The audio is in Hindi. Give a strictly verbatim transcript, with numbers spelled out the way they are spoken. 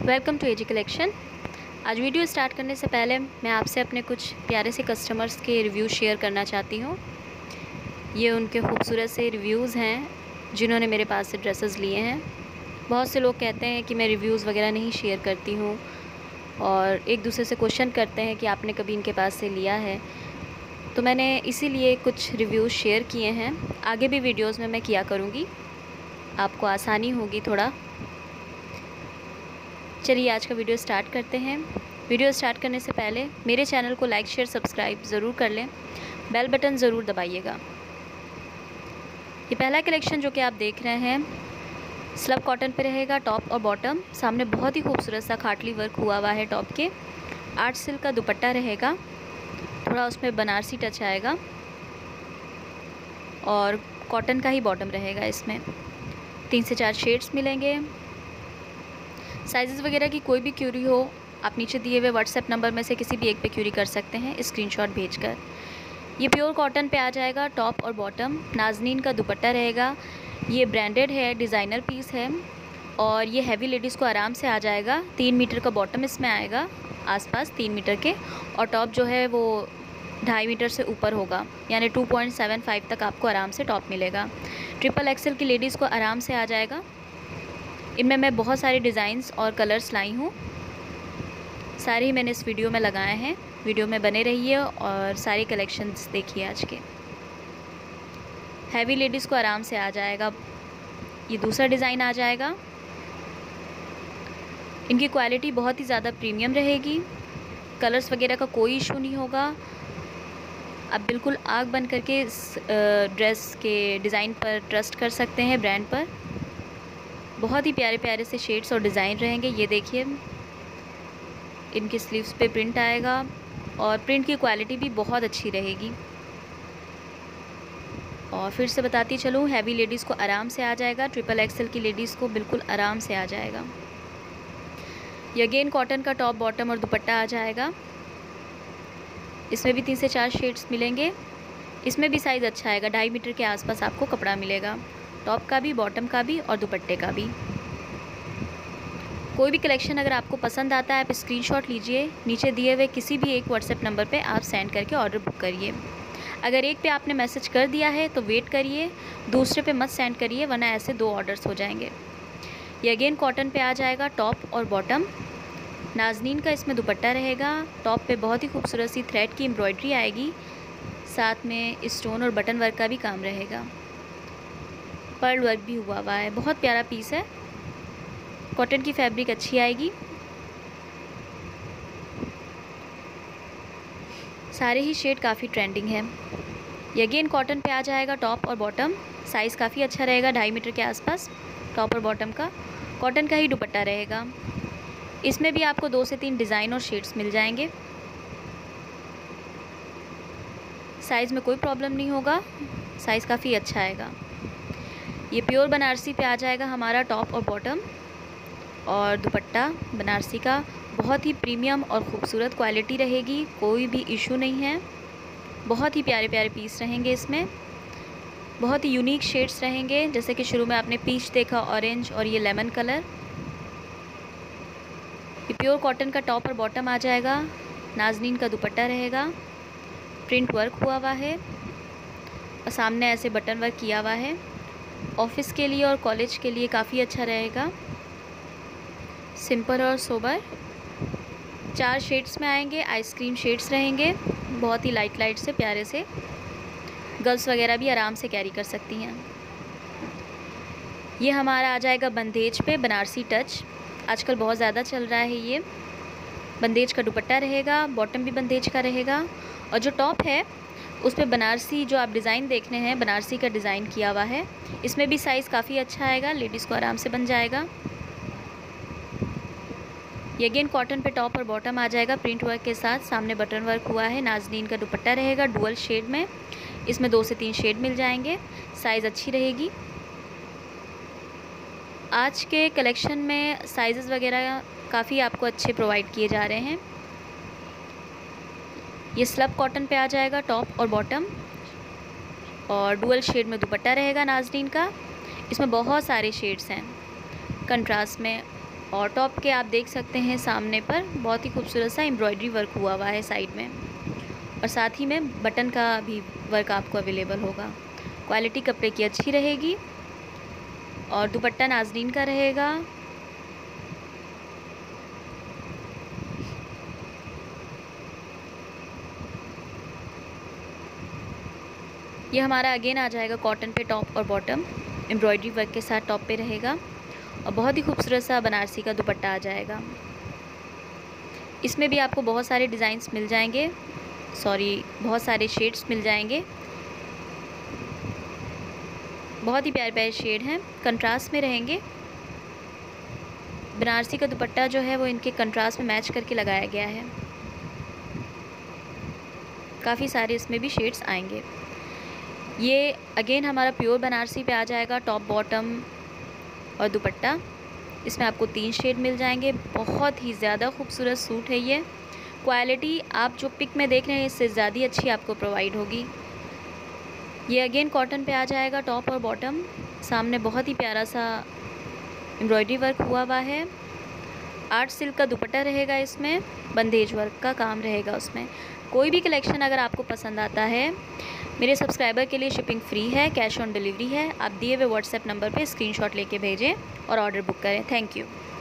Welcome to AG collection. आज वीडियो स्टार्ट करने से पहले मैं आपसे अपने कुछ प्यारे से कस्टमर्स के रिव्यू शेयर करना चाहती हूँ। ये उनके खूबसूरत से रिव्यूज़ हैं जिन्होंने मेरे पास से ड्रेसेस लिए हैं। बहुत से लोग कहते हैं कि मैं रिव्यूज़ वगैरह नहीं शेयर करती हूँ और एक दूसरे से क्वेश्चन करते हैं कि आपने कभी इनके पास से लिया है, तो मैंने इसीलिए कुछ रिव्यूज़ शेयर किए हैं। आगे भी वीडियोज़ में मैं किया करूँगी, आपको आसानी होगी थोड़ा। चलिए आज का वीडियो स्टार्ट करते हैं। वीडियो स्टार्ट करने से पहले मेरे चैनल को लाइक शेयर सब्सक्राइब ज़रूर कर लें, बेल बटन ज़रूर दबाइएगा। ये पहला कलेक्शन जो कि आप देख रहे हैं स्लब कॉटन पे रहेगा, टॉप और बॉटम। सामने बहुत ही खूबसूरत सा खाटली वर्क हुआ हुआ है टॉप के। आर्ट सिल्क का दुपट्टा रहेगा, थोड़ा उसमें बनारसी टच आएगा और कॉटन का ही बॉटम रहेगा। इसमें तीन से चार शेड्स मिलेंगे। साइज़ वगैरह की कोई भी क्यूरी हो, आप नीचे दिए हुए व्हाट्सएप नंबर में से किसी भी एक पे क्यूरी कर सकते हैं स्क्रीनशॉट भेजकर। ये प्योर कॉटन पे आ जाएगा, टॉप और बॉटम। नाज़नीन का दुपट्टा रहेगा। ये ब्रांडेड है, डिज़ाइनर पीस है और ये हैवी लेडीज़ को आराम से आ जाएगा। तीन मीटर का बॉटम इसमें आएगा, आसपास तीन मीटर के, और टॉप जो है वो ढाई मीटर से ऊपर होगा, यानी टू पॉइंट सेवन फाइव तक आपको आराम से टॉप मिलेगा। ट्रिपल एक्सल की लेडीज़ को आराम से आ जाएगा। इनमें मैं बहुत सारे डिज़ाइंस और कलर्स लाई हूँ, सारे ही मैंने इस वीडियो में लगाए हैं। वीडियो में बने रहिए और सारे कलेक्शंस देखिए आज के। हैवी लेडीज़ को आराम से आ जाएगा। ये दूसरा डिज़ाइन आ जाएगा। इनकी क्वालिटी बहुत ही ज़्यादा प्रीमियम रहेगी। कलर्स वगैरह का कोई इशू नहीं होगा। आप बिल्कुल आँख बंद करके इस ड्रेस के डिज़ाइन पर ट्रस्ट कर सकते हैं, ब्रांड पर। बहुत ही प्यारे प्यारे से शेड्स और डिज़ाइन रहेंगे। ये देखिए, इनकी स्लीव्स पे प्रिंट आएगा और प्रिंट की क्वालिटी भी बहुत अच्छी रहेगी। और फिर से बताती चलूँ, हैवी लेडीज़ को आराम से आ जाएगा, ट्रिपल एक्सल की लेडीज़ को बिल्कुल आराम से आ जाएगा। ये अगेन कॉटन का टॉप बॉटम और दुपट्टा आ जाएगा। इसमें भी तीन से चार शेड्स मिलेंगे। इसमें भी साइज़ अच्छा आएगा, ढाई मीटर के आसपास आपको कपड़ा मिलेगा, टॉप का भी, बॉटम का भी और दुपट्टे का भी। कोई भी कलेक्शन अगर आपको पसंद आता है, आप स्क्रीनशॉट लीजिए, नीचे दिए हुए किसी भी एक व्हाट्सएप नंबर पे आप सेंड करके ऑर्डर बुक करिए। अगर एक पे आपने मैसेज कर दिया है तो वेट करिए, दूसरे पे मत सेंड करिए, वरना ऐसे दो ऑर्डर्स हो जाएंगे। ये अगेन कॉटन पे आ जाएगा, टॉप और बॉटम। नाज़नीन का इसमें दुपट्टा रहेगा। टॉप पे बहुत ही खूबसूरत सी थ्रेड की एम्ब्रॉयडरी आएगी, साथ में स्टोन और बटन वर्क का भी काम रहेगा। पर्ल वर्क भी हुआ हुआ है। बहुत प्यारा पीस है। कॉटन की फैब्रिक अच्छी आएगी। सारे ही शेड काफ़ी ट्रेंडिंग है। ये अगेन कॉटन पे आ जाएगा, टॉप और बॉटम। साइज़ काफ़ी अच्छा रहेगा, ढाई मीटर के आसपास टॉप और बॉटम का। कॉटन का ही दुपट्टा रहेगा। इसमें भी आपको दो से तीन डिज़ाइन और शेड्स मिल जाएंगे। साइज़ में कोई प्रॉब्लम नहीं होगा, साइज़ काफ़ी अच्छा आएगा। ये प्योर बनारसी पे आ जाएगा हमारा टॉप और बॉटम, और दुपट्टा बनारसी का बहुत ही प्रीमियम और ख़ूबसूरत क्वालिटी रहेगी, कोई भी इशू नहीं है। बहुत ही प्यारे प्यारे पीस रहेंगे इसमें, बहुत ही यूनिक शेड्स रहेंगे। जैसे कि शुरू में आपने पीच देखा, ऑरेंज, और ये लेमन कलर। ये प्योर कॉटन का टॉप और बॉटम आ जाएगा। नाज़नीन का दुपट्टा रहेगा, प्रिंट वर्क हुआ हुआ है और सामने ऐसे बटन वर्क किया हुआ है। ऑफिस के लिए और कॉलेज के लिए काफ़ी अच्छा रहेगा, सिंपल और सोबर। चार शेड्स में आएंगे, आइसक्रीम शेड्स रहेंगे, बहुत ही लाइट लाइट से प्यारे से। गर्ल्स वगैरह भी आराम से कैरी कर सकती हैं। ये हमारा आ जाएगा बंदेज पे, बनारसी टच आजकल बहुत ज़्यादा चल रहा है। ये बंदेज का दुपट्टा रहेगा, बॉटम भी बंदेज का रहेगा, और जो टॉप है उस पर बनारसी, जो आप डिज़ाइन देख रहे हैं, बनारसी का डिज़ाइन किया हुआ है। इसमें भी साइज़ काफ़ी अच्छा आएगा, लेडीज़ को आराम से बन जाएगा। ये अगेन कॉटन पे टॉप और बॉटम आ जाएगा, प्रिंट वर्क के साथ। सामने बटन वर्क हुआ है। नाज़नीन का दुपट्टा रहेगा डुअल शेड में। इसमें दो से तीन शेड मिल जाएंगे, साइज़ अच्छी रहेगी। आज के कलेक्शन में साइज़ वगैरह काफ़ी आपको अच्छे प्रोवाइड किए जा रहे हैं। ये स्लब कॉटन पे आ जाएगा, टॉप और बॉटम, और डुअल शेड में दुपट्टा रहेगा नाज़नीन का। इसमें बहुत सारे शेड्स हैं, कंट्रास्ट में और टॉप के आप देख सकते हैं सामने पर बहुत ही खूबसूरत सा एम्ब्रॉयडरी वर्क हुआ हुआ है साइड में, और साथ ही में बटन का भी वर्क आपको अवेलेबल होगा। क्वालिटी कपड़े की अच्छी रहेगी और दुपट्टा नाज़नीन का रहेगा। ये हमारा अगेन आ जाएगा कॉटन पे टॉप और बॉटम, एम्ब्रॉयडरी वर्क के साथ टॉप पे रहेगा और बहुत ही खूबसूरत सा बनारसी का दुपट्टा आ जाएगा। इसमें भी आपको बहुत सारे डिज़ाइंस मिल जाएंगे, सॉरी बहुत सारे शेड्स मिल जाएंगे। बहुत ही प्यारे प्यारे शेड हैं, कंट्रास्ट में रहेंगे। बनारसी का दुपट्टा जो है वो इनके कंट्रास्ट में मैच करके लगाया गया है। काफ़ी सारे इसमें भी शेड्स आएंगे। ये अगेन हमारा प्योर बनारसी पे आ जाएगा, टॉप बॉटम और दुपट्टा। इसमें आपको तीन शेड मिल जाएंगे। बहुत ही ज़्यादा खूबसूरत सूट है ये। क्वालिटी आप जो पिक में देख रहे हैं इससे ज़्यादा अच्छी आपको प्रोवाइड होगी। ये अगेन कॉटन पे आ जाएगा, टॉप और बॉटम। सामने बहुत ही प्यारा सा एम्ब्रॉयडरी वर्क हुआ हुआ है। आर्ट सिल्क का दुपट्टा रहेगा, इसमें बंदेज वर्क का काम रहेगा उसमें। कोई भी कलेक्शन अगर आपको पसंद आता है, मेरे सब्सक्राइबर के लिए शिपिंग फ्री है, कैश ऑन डिलीवरी है। आप दिए हुए व्हाट्सएप नंबर पे स्क्रीनशॉट लेके भेजें और ऑर्डर बुक करें। Thank you.